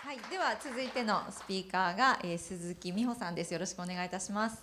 はい、では続いてのスピーカーが、鈴木美穂さんです。よろしくお願いいたします。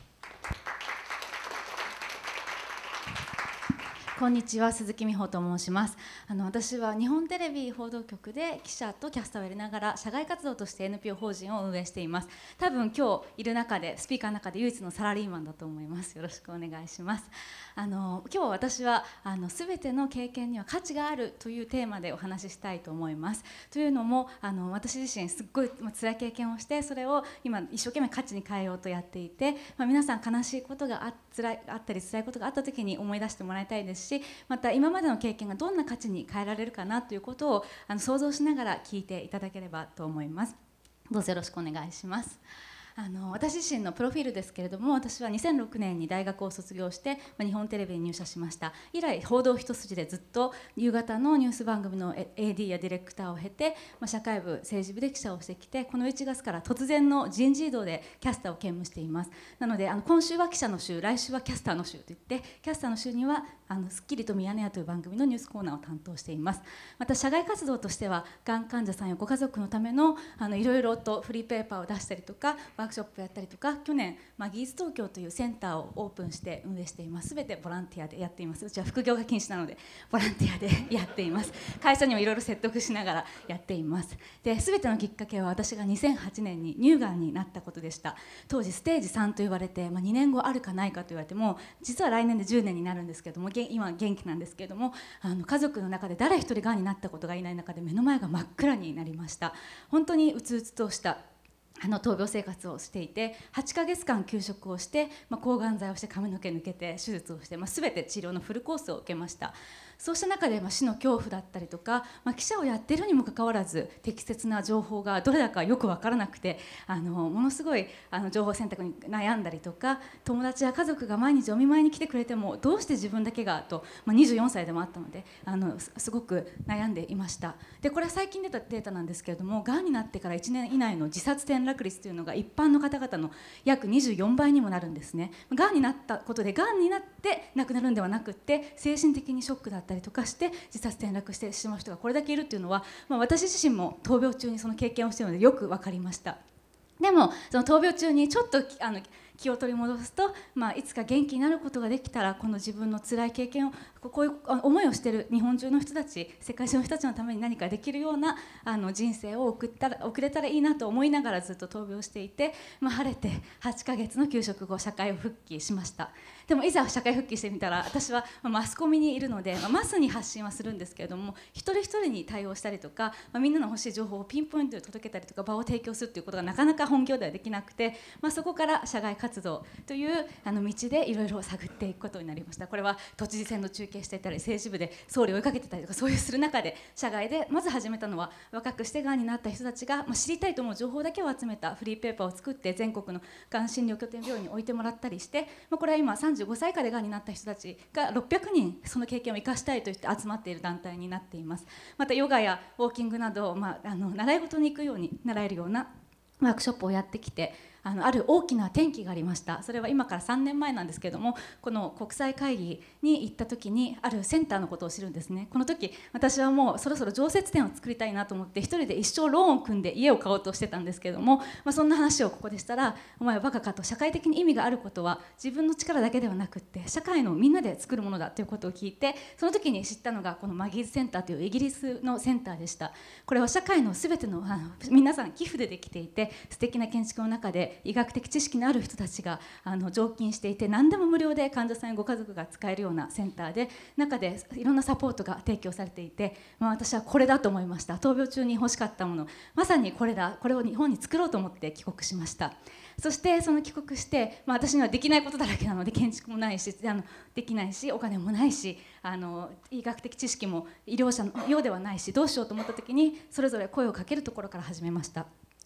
こんにちは、鈴木美穂と申します。私は日本テレビ報道局で記者とキャスターをやりながら社外活動として NPO 法人を運営しています。多分今日いる中でスピーカーの中で唯一のサラリーマンだと思います。よろしくお願いします。今日私は全ての経験には価値があるというテーマでお話ししたいと思います。というのも私自身すっごい辛い経験をして、それを今一生懸命価値に変えようとやっていて、皆さん悲しいことがあったり辛いことがあった時に思い出してもらいたいですし、また今までの経験がどんな価値に変えられるかなということを想像しながら聞いていただければと思います。どうぞよろしくお願いします。私自身のプロフィールですけれども、私は2006年に大学を卒業して日本テレビに入社しました。以来報道一筋でずっと夕方のニュース番組の AD やディレクターを経て、社会部政治部で記者をしてきて、この1月から突然の人事異動でキャスターを兼務しています。なので今週は記者の週、来週はキャスターの週といって、キャスターの週にはスッキリとミヤネ屋という番組のニュースコーナーを担当しています。また社外活動としては、がん患者さんやご家族のためのいろいろとフリーペーパーを出したりとか、ワークショップやったりとか、去年技術東京というセンターをオープンして運営しています。全てボランティアでやっています。うちは副業が禁止なのでボランティアでやっています。会社にもいろいろ説得しながらやっています。で、全てのきっかけは私が2008年に乳がんになったことでした。当時ステージ3と言われて、2年後あるかないかと言われても、実は来年で10年になるんですけれども、今元気なんですけれども、家族の中で誰一人がんになったことがいない中で目の前が真っ暗になりました。本当にうつうつとした闘病生活をしていて、8ヶ月間休職をして、抗がん剤をして髪の毛抜けて手術をして、全て治療のフルコースを受けました。そうした中で、死の恐怖だったりとか、記者をやっているにもかかわらず適切な情報がどれだかよく分からなくて、ものすごい情報選択に悩んだりとか、友達や家族が毎日お見舞いに来てくれてもどうして自分だけがと、24歳でもあったのですごく悩んでいました。で、これは最近出たデータなんですけれども、がんになってから1年以内の自殺転落率というのが一般の方々の約24倍にもなるんですね。がんになったことで、がんになって亡くなるんではなくって、精神的にショックだったりとかして自殺転落してしまう人がこれだけいるっていうのは、私自身も闘病中にその経験をしているのでよく分かりました。でもその闘病中にちょっと気を取り戻すと、いつか元気になることができたら、この自分の辛い経験を、こういう思いをしている日本中の人たち、世界中の人たちのために何かできるような人生を送れたらいいなと思いながらずっと闘病していて、晴れて8ヶ月の休職後社会復帰しました。でもいざ社会復帰してみたら、私はマスコミにいるので、マスに発信はするんですけれども、一人一人に対応したりとか、みんなの欲しい情報をピンポイントで届けたりとか、場を提供するということがなかなか本業ではできなくて、そこから社外活動という道でいろいろ探っていくことになりました。これは都知事選の中継していたり、政治部で総理を追いかけてたりとか、そういうする中で社外でまず始めたのは、若くしてがんになった人たちが知りたいと思う情報だけを集めたフリーペーパーを作って、全国のがん診療拠点病院に置いてもらったりして、これは今35歳以下でがんになった人たちが600人その経験を生かしたいと言って集まっている団体になっています。またヨガやウォーキングなど、習い事に行くように習えるようなワークショップをやってきて、ある大きな転機がありました。それは今から3年前なんですけれども、この国際会議に行った時にあるセンターのことを知るんですね。この時私はもうそろそろ常設店を作りたいなと思って、一人で一生ローンを組んで家を買おうとしてたんですけれども、そんな話をここでしたら、お前はバカかと、社会的に意味があることは自分の力だけではなくって社会のみんなで作るものだということを聞いて、その時に知ったのがこのマギーズセンターというイギリスのセンターでした。これは社会のすべての皆さん寄付でできていて、素敵な建築の中で医学的知識のある人たちが常勤していて、何でも無料で患者さんやご家族が使えるようなセンターで、中でいろんなサポートが提供されていて、私はこれだと思いました。闘病中に欲しかったもの、まさにこれだ、これを日本に作ろうと思って帰国しました。そしてその帰国して、私にはできないことだらけなので、建築もないしできないし、お金もないし、医学的知識も医療者のようではないし、どうしようと思った時に、それぞれ声をかけるところから始めました。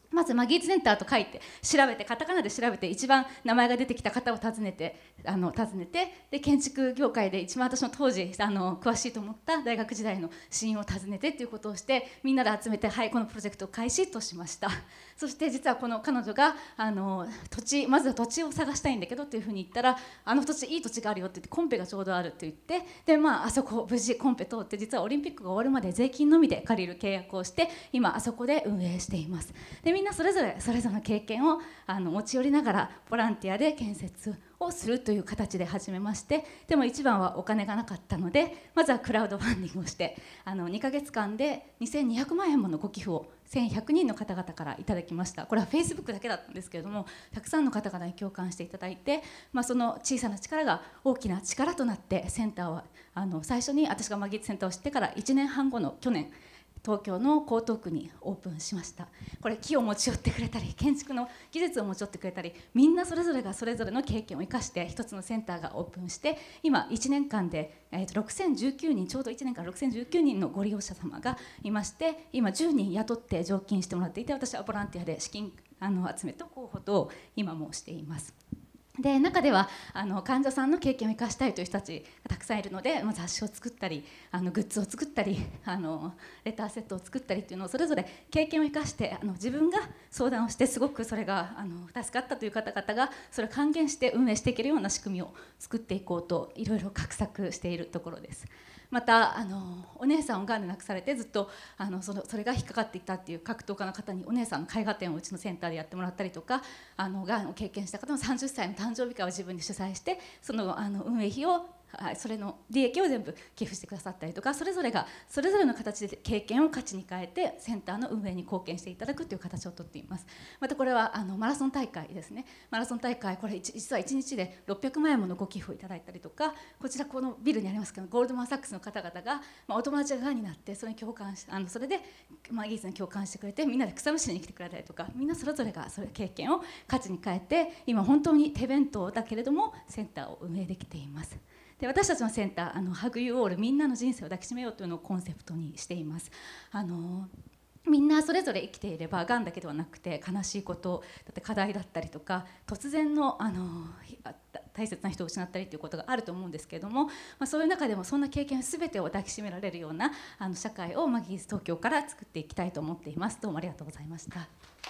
まずマギーズセンターと書いて調べて、カタカナで調べて一番名前が出てきた方を訪ねてで建築業界で一番私の当時詳しいと思った大学時代の親友を訪ねてということをして、みんなで集めて、はい、このプロジェクトを開始としました。そして実はこの彼女がまずは土地を探したいんだけどというふうに言ったら、土地いい土地があるよって言って、コンペがちょうどあるって言って、であそこ無事コンペ通って、実はオリンピックが終わるまで税金のみで借りる契約をして、今あそこで運営しています。でみんなそれぞれの経験を持ち寄りながらボランティアで建設をするという形で始めまして、でも一番はお金がなかったので、まずはクラウドファンディングをして2ヶ月間で2200万円ものご寄付を1100人の方々からいただきました。これは Facebook だけだったんですけれども、たくさんの方々に共感していただいて、その小さな力が大きな力となって、センターは最初に私がマギーズセンターを知ってから1年半後の去年、東京の江東区にオープンしました。これ木を持ち寄ってくれたり、建築の技術を持ち寄ってくれたり、みんなそれぞれがそれぞれの経験を生かして一つのセンターがオープンして、今1年間で6019人、ちょうど1年間6019人のご利用者様がいまして、今10人雇って常勤してもらっていて、私はボランティアで資金集めと広報と今もしています。で中では患者さんの経験を生かしたいという人たちがたくさんいるので、雑誌を作ったりグッズを作ったりレターセットを作ったりっていうのをそれぞれ経験を生かして自分が相談をして、すごくそれが助かったという方々がそれを還元して運営していけるような仕組みを作っていこうといろいろ画策しているところです。またお姉さんをがんで亡くされてずっとそれが引っかかっていたっていう格闘家の方にお姉さんの絵画展をうちのセンターでやってもらったりとか、がんを経験した方の30歳の誕生日会を自分で主催して、その運営費をそれの利益を全部寄付してくださったりとか、それぞれがそれぞれの形で経験を価値に変えてセンターの運営に貢献していただくという形をとっています。またこれはマラソン大会ですね。マラソン大会、これ実は1日で600万円ものご寄付をいただいたりとか、こちらこのビルにありますけどゴールドマン・サックスの方々が、お友達ががんになってそれに共感しそれでマギーズに共感してくれて、みんなで草むしりに来てくれたりとか、みんなそれぞれがそれ経験を価値に変えて、今本当に手弁当だけれどもセンターを運営できています。で私たちのセンターHug You All、 みんなの人生を抱きしめようというのをコンセプトにしています。みんなそれぞれ生きていれば、がんだけではなくて悲しいことだって課題だったりとか、突然の大切な人を失ったりということがあると思うんですけれども、そういう中でもそんな経験全てを抱きしめられるような社会をマギーズ東京から作っていきたいと思っています。どうもありがとうございました。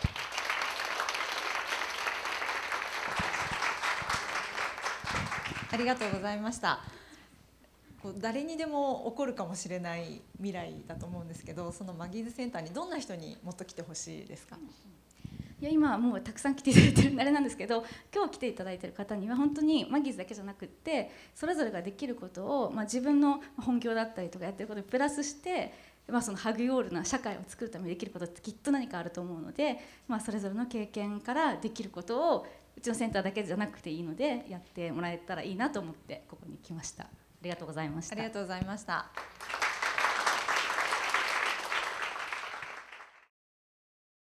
ありがとうございました。誰にでも起こるかもしれない未来だと思うんですけど、そのマギーズセンターにどんな人にもっと来てほしいですか？ いや今もうたくさん来ていただいてるあれなんですけど、今日来ていただいてる方には本当にマギーズだけじゃなくって、それぞれができることを、自分の本業だったりとかやってることにプラスして、そのハグヨールな社会を作るためにできることってきっと何かあると思うので、それぞれの経験からできることをうちのセンターだけじゃなくていいのでやってもらえたらいいなと思ってここに来ました。ありがとうございました。 ありがとうございました。